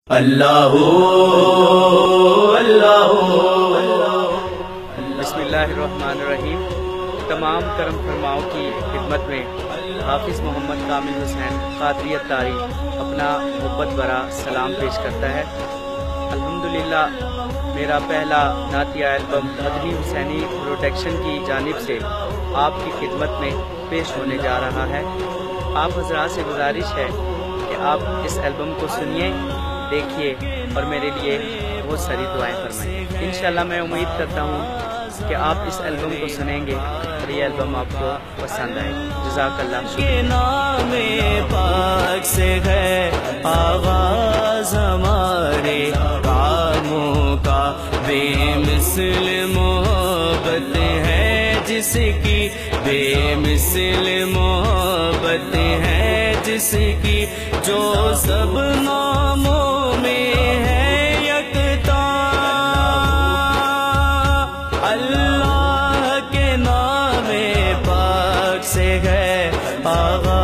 اللہ اللہ بسم اللہ الرحمن الرحیم۔ تمام کرم فرماؤں کی خدمت میں حافظ محمد کامل حسین قادری اتاری اپنا محبت بھرا سلام پیش کرتا ہے۔ الحمدللہ میرا پہلا نعتیہ البم مدنی حسینی پروڈکشن کی جانب سے آپ کی خدمت میں پیش ہونے جا رہا ہے۔ آپ حضرات سے گزارش ہے کہ آپ اس البم کو سنیے، دیکھیے اور میرے لیے بہت ساری دعائیں فرمائیں۔ انشاءاللہ میں امید کرتا ہوں کہ آپ اس البم کو سنیں گے اور یہ البم آپ کو پسند آئے گا۔ جزاک اللہ شکریہ۔ نام پاک سے ہے آغاز ہمارے کاموں کا، بے مثل محبت ہے جس کی، بے مثل محبت ہے جس کی، جو سب ناموں میں ہے یکتا۔ اللہ کے نام پاک سے ہے آغاز